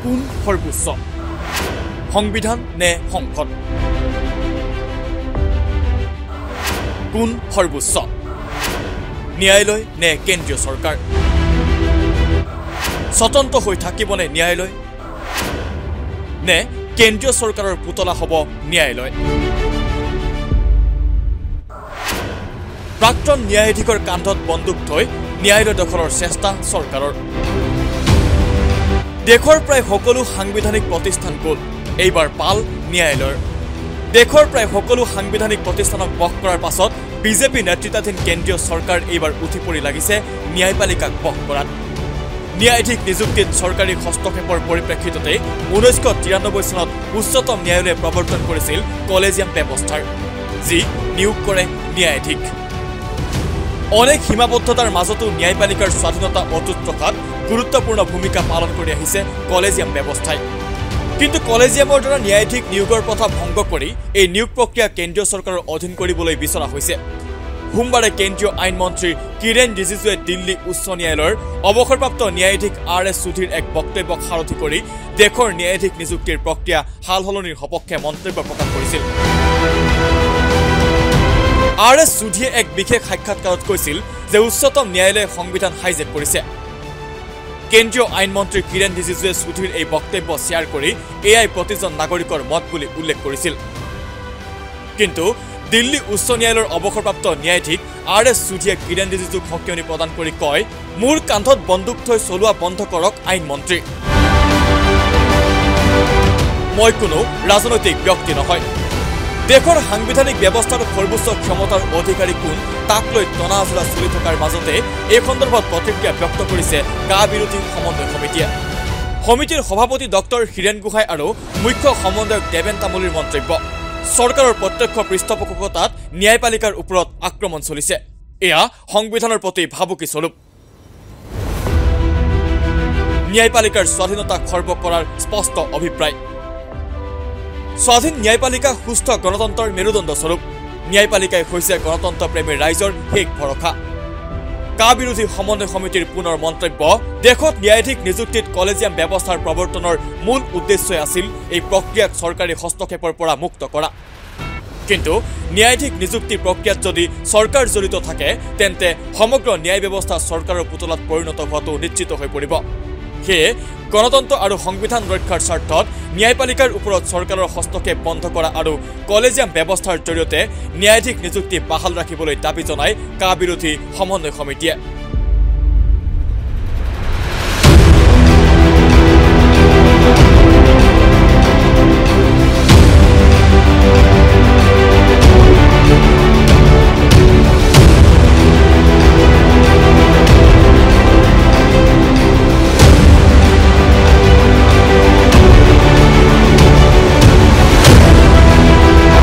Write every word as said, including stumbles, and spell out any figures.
কোন সৰ্বোচ্চ সংবিধান নে সংসদ কোন সৰ্বোচ্চ ন্যায়ালয় নে কেন্দ্ৰীয় চৰকাৰ স্বতন্ত্ৰ হৈ থাকিবনে ন্যায়ালয় নে কেন্দ্ৰীয় চৰকাৰৰ পুতলা হ'ব ন্যায়ালয় প্ৰাক্তন ন্যায়াধীশৰ কান্ধত বন্দুক থৈ ন্যায়ালয় দখলৰ চেষ্টা চৰকাৰৰ দেশৰ প্ৰায় সকলো সাংবিধানিক প্ৰতিষ্ঠান গ'ল এইবাৰ পাল ন্যায়ালয়ৰ দেশৰ প্ৰায় সকলো সাংবিধানিক প্ৰতিষ্ঠানক বশ কৰাৰ পাছত বিজেপি নেতৃত্বাধীন কেন্দ্ৰীয় চৰকাৰ এইবাৰ উঠি পৰি লাগিছে ন্যায়পালিকাক বশ কৰাত ন্যায়াধীশ নিযুক্তিত চৰকাৰী হস্তক্ষেপৰ পৰিপ্ৰেক্ষিততে ঊনৈছশ তিৰানব্বৈ চনত উচ্চতম ন্যায়ালয়ে প্ৰৱৰ্তন কৰিছিল কলেজিয়াম ব্যৱস্থাৰ যি নিয়োগ কৰে ন্যায়াধীশ অনেক সীমাবদ্ধতাৰ মাজতো ন্যায়পালিকাৰ স্বাধীনতা অটুট ৰখাত গুৰুত্বপূৰ্ণ ভূমিকা পালন কৰি আহিছে কলেজিয়াম ব্যৱস্থাই কিন্তু কলেজিয়ামৰ দ্বাৰা ন্যায়াধীশ নিয়োগৰ প্ৰথা ভংগ কৰি এই নিয়োগ প্ৰক্ৰিয়া কেন্দ্ৰীয় চৰকাৰৰ অধীন কৰিবলৈ বিচৰা হৈছে সোমবাৰে কেন্দ্ৰীয় আইন মন্ত্ৰী কিৰেণ ৰিজিজুৱে দিল্লী উচ্চ ন্যায়ালয়ৰ অৱসৰপ্ৰাপ্ত ন্যায়াধীশ আৰ এছ সুধীৰ এক বক্তব্যক সাৰথি কৰি দেশৰ ন্যায়াধীশ নিযুক্তিৰ প্ৰক্ৰিয়া সালসলনিৰ সপক্ষে মন্তব্য প্ৰকাশ কৰিছিল আৰ এছ সুধীয়ে এক বিশেষ সাক্ষাৎকাৰত কৈছিল যে উচ্চতম ন্যায়ালয়ে সংবিধান হাইজেক কৰিছে কেন্দ্ৰীয় আইন মন্ত্ৰী কিৰেণ ৰিজিজুৱে সুধীৰ এই বক্তব্য শ্বেয়াৰ কৰি এআই প্ৰতিজন নাগৰিকৰ মত বুলি উল্লেখ কৰিছিল কিন্তু দিল্লী উচ্চ ন্যায়ালয়ৰ অৱসৰপ্ৰাপ্ত ন্যায়াধীশ আৰ এছ সুধীয়ে কিৰেণ ৰিজিজুক সকিয়নি প্ৰদান কৰি কয় মোৰ কান্ধত বন্দুক থৈ চলোৱা বন্ধ কৰক আইন মন্ত্ৰী মই কোনো ৰাজনৈতিক ব্যক্তি নহয় দেশৰ সাংবিধানিক ব্যৱস্থাৰ সৰ্বোচ্চ ক্ষমতাৰ অধিকাৰী কোন তাক লৈ টনা আজোৰা চলি থকাৰ মাজতে এই সন্দৰ্ভত প্ৰতিক্ৰিয়া ব্যক্ত কৰিছে কা বিৰোধী সমন্বয় সমিতিয়ে সমিতিৰ সভাপতি ডক্টৰ হিৰেণ গোহাঁই আৰু মুখ্য সমন্বয়ক দেৱেন তামুলীৰ মন্তব্য চৰকাৰৰ প্ৰত্যক্ষ পৃষ্ঠপোষকতাত ন্যায়পালিকাৰ ওপৰত আক্ৰমণ চলিছে এয়া সংবিধানৰ প্ৰতি ভাবুকি স্বৰূপ ন্যায়পালিকাৰ স্বাধীনতা খৰ্ব কৰাৰ স্পষ্ট অভিপ্ৰায় স্বাধীন ন্যায়পালিকা সুস্থ গণতন্ত্ৰৰ মেৰুদণ্ড স্বৰূপ ন্যায়পালিকাই হৈছে গণতন্ত্ৰ প্ৰেমী ৰাইজৰ শেষ ভৰসা কা বিৰোধী সমন্বয় সমিতিৰ পুনৰ মন্তব্য দেশত ন্যায়াধীশ নিযুক্তিত কলেজিয়াম ব্যৱস্থাৰ প্ৰৱৰ্তনৰ মূল উদ্দেশ্যই আছিল এই প্ৰক্ৰিয়াক চৰকাৰী হস্তক্ষেপৰ পৰা মুক্ত কৰা কিন্তু ন্যায়াধীশ নিযুক্তি প্ৰক্ৰিয়াত যদি চৰকাৰ জড়িত থাকে তেন্তে সমগ্ৰ ন্যায় ব্যৱস্থা চৰকাৰৰ পুতলাত পৰিণত হোৱাটো নিশ্চিত হৈ পৰিব সেয়ে গণতন্ত্ৰ আৰু সংবিধান ৰক্ষাৰ স্বাৰ্থত ন্যায়পালিকাৰ ওপৰত চৰকাৰৰ হস্তক্ষেপ বন্ধ কৰা আৰু কলেজিয়াম ব্যৱস্থাৰ জৰিয়তে ন্যায়াধীশ নিযুক্তি বাহাল ৰাখিবলৈ দাবী জনায় কা বিৰোধী সমন্বয় সমিতিয়ে